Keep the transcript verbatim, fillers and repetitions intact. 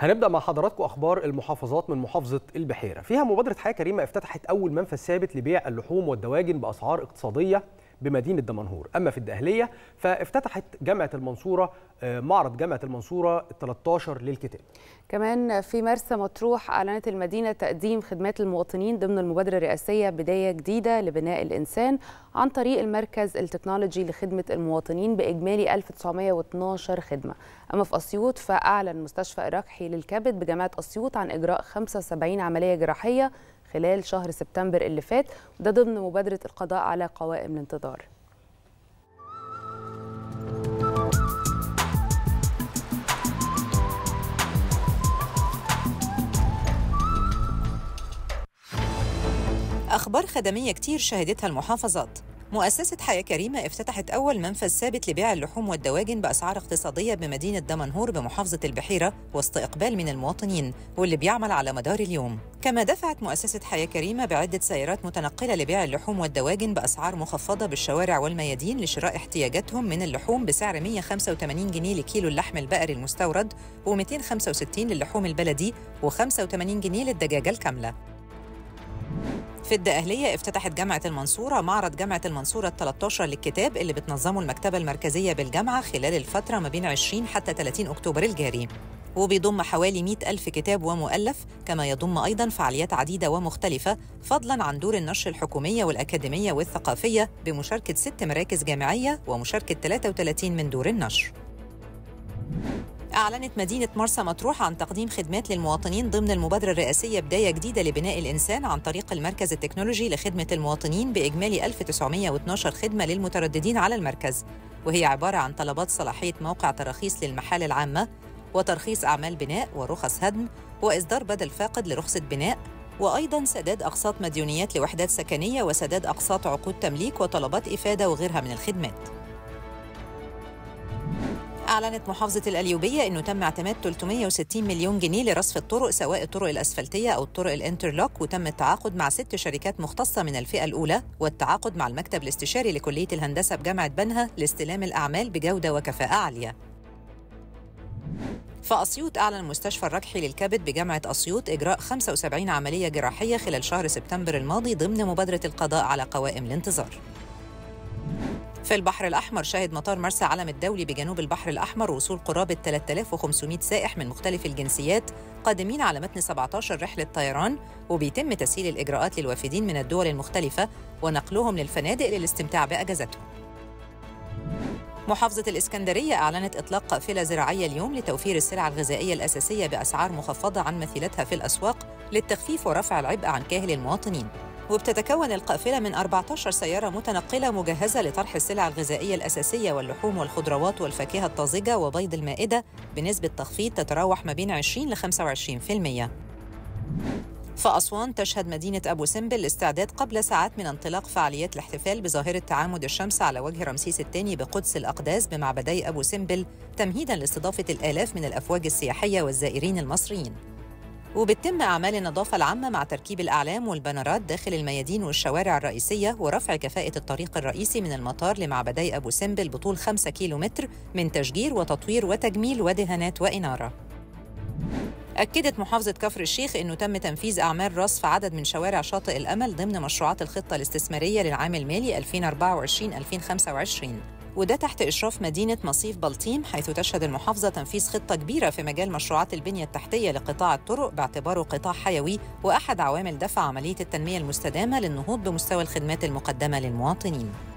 هنبدأ مع حضراتكم أخبار المحافظات من محافظة البحيرة. فيها مبادرة حياة كريمة افتتحت أول منفذ ثابت لبيع اللحوم والدواجن بأسعار اقتصادية بمدينة دمنهور. أما في الدقهلية فافتتحت جامعة المنصورة معرض جامعة المنصورة الثالث عشر للكتاب. كمان في مرسى مطروح أعلنت المدينة تقديم خدمات للمواطنين ضمن المبادرة الرئاسية بداية جديدة لبناء الإنسان عن طريق المركز التكنولوجي لخدمة المواطنين بإجمالي ألف وتسعمائة واثني عشر خدمة. أما في أسيوط فأعلن مستشفى الركحي للكبد بجامعة أسيوط عن إجراء خمسة وسبعين عملية جراحية خلال شهر سبتمبر اللي فات، وده ضمن مبادرة القضاء على قوائم الانتظار. أخبار خدمية كتير شهدتها المحافظات. مؤسسة حياة كريمة افتتحت أول منفذ ثابت لبيع اللحوم والدواجن بأسعار اقتصادية بمدينة دمنهور بمحافظة البحيرة وسط إقبال من المواطنين واللي بيعمل على مدار اليوم. كما دفعت مؤسسة حياة كريمة بعدة سيارات متنقلة لبيع اللحوم والدواجن بأسعار مخفضة بالشوارع والميادين لشراء احتياجاتهم من اللحوم بسعر مئة وخمسة وثمانين جنيه لكيلو اللحم البقري المستورد ومئتين وخمسة وستين للحوم البلدي وخمسة وثمانين جنيه للدجاجة الكاملة. في الدقهلية افتتحت جامعة المنصورة معرض جامعة المنصورة الثالث عشر للكتاب اللي بتنظمه المكتبة المركزية بالجامعة خلال الفترة ما بين عشرين حتى ثلاثين أكتوبر الجاري، وبيضم حوالي مئة ألف كتاب ومؤلف، كما يضم أيضاً فعاليات عديدة ومختلفة فضلاً عن دور النشر الحكومية والأكاديمية والثقافية بمشاركة ست مراكز جامعية ومشاركة ثلاثة وثلاثين من دور النشر. أعلنت مدينة مرسى مطروح عن تقديم خدمات للمواطنين ضمن المبادرة الرئاسية بداية جديدة لبناء الإنسان عن طريق المركز التكنولوجي لخدمة المواطنين بإجمالي ألف وتسعمائة واثني عشر خدمة للمترددين على المركز، وهي عبارة عن طلبات صلاحية موقع تراخيص للمحال العامة وترخيص أعمال بناء ورخص هدم وإصدار بدل فاقد لرخصة بناء، وأيضاً سداد أقساط مديونيات لوحدات سكنية وسداد أقساط عقود تمليك وطلبات إفادة وغيرها من الخدمات. أعلنت محافظة القليوبية أنه تم اعتماد ثلاثمائة وستين مليون جنيه لرصف الطرق سواء الطرق الأسفلتية أو الطرق الانترلوك، وتم التعاقد مع ست شركات مختصة من الفئة الأولى والتعاقد مع المكتب الاستشاري لكلية الهندسة بجامعة بنها لاستلام الأعمال بجودة وكفاءة عالية. فأسيوط أعلن مستشفى الركحي للكبد بجامعة أسيوط إجراء خمسة وسبعين عملية جراحية خلال شهر سبتمبر الماضي ضمن مبادرة القضاء على قوائم الانتظار. في البحر الأحمر شهد مطار مرسى علم الدولي بجنوب البحر الأحمر وصول قرابة ثلاثة آلاف وخمسمائة سائح من مختلف الجنسيات قادمين على متن سبعة عشر رحلة طيران، وبيتم تسهيل الإجراءات للوافدين من الدول المختلفة ونقلهم للفنادق للاستمتاع بأجازتهم. محافظة الإسكندرية أعلنت إطلاق قافلة زراعية اليوم لتوفير السلع الغذائية الأساسية بأسعار مخفضة عن مثيلتها في الأسواق للتخفيف ورفع العبء عن كاهل المواطنين، وبتتكون القافلة من أربعة عشر سيارة متنقلة مجهزة لطرح السلع الغذائية الأساسية واللحوم والخضروات والفاكهة الطازجة وبيض المائدة بنسبة تخفيض تتراوح ما بين عشرين إلى خمسة وعشرين بالمئة. فأسوان تشهد مدينة أبو سمبل الاستعداد قبل ساعات من انطلاق فعاليات الاحتفال بظاهرة تعامد الشمس على وجه رمسيس الثاني بقدس الأقداس بمعبدي أبو سمبل تمهيداً لاستضافة الآلاف من الأفواج السياحية والزائرين المصريين. وبتتم أعمال النظافة العامة مع تركيب الأعلام والبنرات داخل الميادين والشوارع الرئيسية ورفع كفاءة الطريق الرئيسي من المطار لمعبدي أبو سمبل بطول خمسة كيلو متر من تشجير وتطوير وتجميل ودهانات وإنارة. أكدت محافظة كفر الشيخ أنه تم تنفيذ أعمال رصف عدد من شوارع شاطئ الأمل ضمن مشروعات الخطة الاستثمارية للعام المالي ألفين وأربعة وعشرين ألفين وخمسة وعشرين، وده تحت إشراف مدينة مصيف بلطيم، حيث تشهد المحافظة تنفيذ خطة كبيرة في مجال مشروعات البنية التحتية لقطاع الطرق باعتباره قطاع حيوي وأحد عوامل دفع عملية التنمية المستدامة للنهوض بمستوى الخدمات المقدمة للمواطنين.